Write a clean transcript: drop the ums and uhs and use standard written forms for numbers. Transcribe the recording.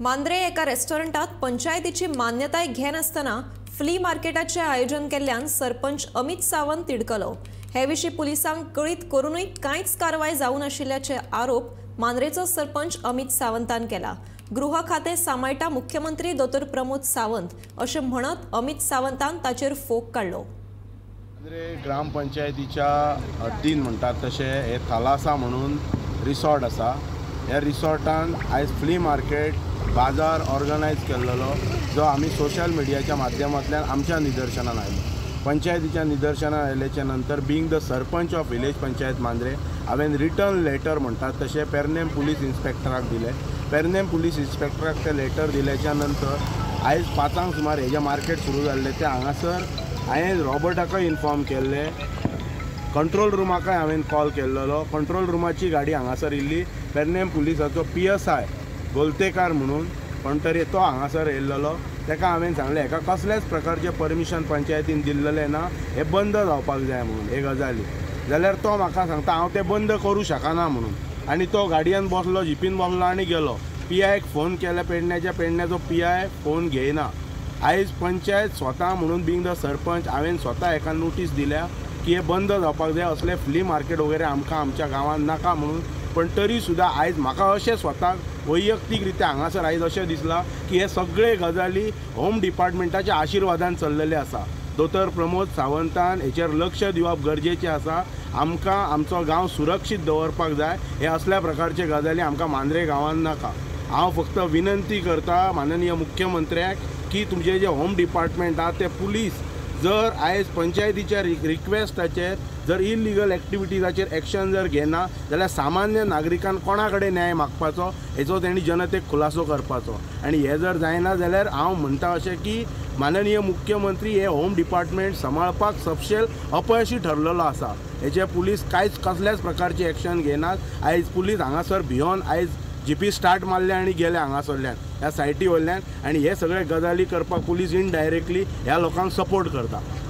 मांद्रे एका रेस्टॉरंटात पंचायतीची मान्यताय घेनासतना फ्ली मार्केटाचे आयोजन केल्ल्यान सरपंच अमित सावंत तिडकलो। हे विशीं पुलिसांक कळीत करूनय कांयच कारवाय जावं नाशिल्ल्याचे आरोप मांद्रेचो सरपंच अमित सावंतान केला। गृह खाते सांबाळटा मुख्यमंत्री डॉ प्रमोद सावंत अशें म्हणत अमित सावंतान ताचेर फोग काडलो। मांद्रे ग्रामपंचायतीच्या हद्दीन म्हणटात तशें हे थालासा म्हणून रिसॉर्ट आसा। ह्या रिसॉर्टान आयज फ्ली मार्केट बाजार ऑर्गनायज केल्लो जो आमी सोशल मिडियाच्या माध्यमांतल्यान आमच्या निदर्शनान आयलो। पंचायतीच्या निदर्शनान आयल्याच्या नंतर being the sarpanch of village panchayat Mandrem हांवें रिटर्न लेटर म्हणटात तशें पेरनेम पुलीस इन्स्पेक्टराक दिलें। पेरनेम पुलीस इन्स्पेक्टराक तें लेटर दिल्याच्या नंतर आयज 5 सुमार हेजें मार्केट सुरू जाल्लें तें हांगासर हांवें रॉबर्टाकय इन्फॉर्म केल्लें। कंट्रोल रुमाकय हांवें कॉल केल्लो। कंट्रोल रुमाची गाडी हांगासर येयल्ली। पेरनेम पुलिसाचो PSI गोलतेकार म्हणून पण तरी तो हांगासर येयल्लो। ताका हांवें सांगलें हेका कसल्याच प्रकारचें परमिशन पंचायतीन दिल्लेलें ना, हे बंद जावपाक जाय म्हणून हे गजाली। जाल्यार तो म्हाका सांगता हांव तें बंद करूं शकना म्हणून, आनी तो गाडयेन बसलो, जिपीन बसलो आनी गेलो। PIक फोन केल्या पेडण्याचो PI फोन घेयना। आयज पंचायत स्वता म्हणून बीइंग द सरपंच हांवें स्वता हेका नोटीस दिल्या की हे बंद जावपाक जाय, असले फ्ली मार्केट वगैरे आमकां आमच्या गांवांत नाका म्हणून। पण तरी सुद्दां आयज म्हाका अशें स्वताक वैयक्तीक रित्या हांगासर आयज अशें दिसलां की हे सगळे गजाली होम डिपार्टमेंटाच्या आशिर्वादान चल्लेले आसा। डॉ प्रमोद सावंतान हेचेर लक्ष दिवप गरजेचें आसा। आमकां आमचो गांव सुरक्षीत दवरपाक जाय। हे असल्या प्रकारचे गजाली आमकां मांद्रे गांवांत नाका। हांव फक्त विनंती करता माननीय मुख्यमंत्र्याक की तुमचे जे होम डिपार्टमेंट आहा ते पुलीस जर आयज पंचायतीच्या रिक्वेस्टाचेर जर इलिगल एक्टिविटीजाचेर एक्शन जर घेना जाल्यार सामान्य नागरिकान कोणा कडेन न्याय मागपाचो हेचो तेणी जनतेक खुलासो करपाचो। आनी हे जर जायना जाल्यार हांव म्हणटा अशें की माननीय मुख्यमंत्री हे होम डिपार्टमेंट सांबाळपाक सपशेल अपयशी ठरलेलो आसा। हेचे पुलीस कांयच कसल्याच प्रकारची एक्शन घेनात। आयज पुलीस हांगासर भियोन आयज जीपी स्टार्ट मारले आनी गेले हांगासरल्यान ह्या सायटी वयल्यान, आनी हे सगळे गजाली करपाक पुलीस इनडायरेक्टली ह्या लोकांक सपोर्ट करता।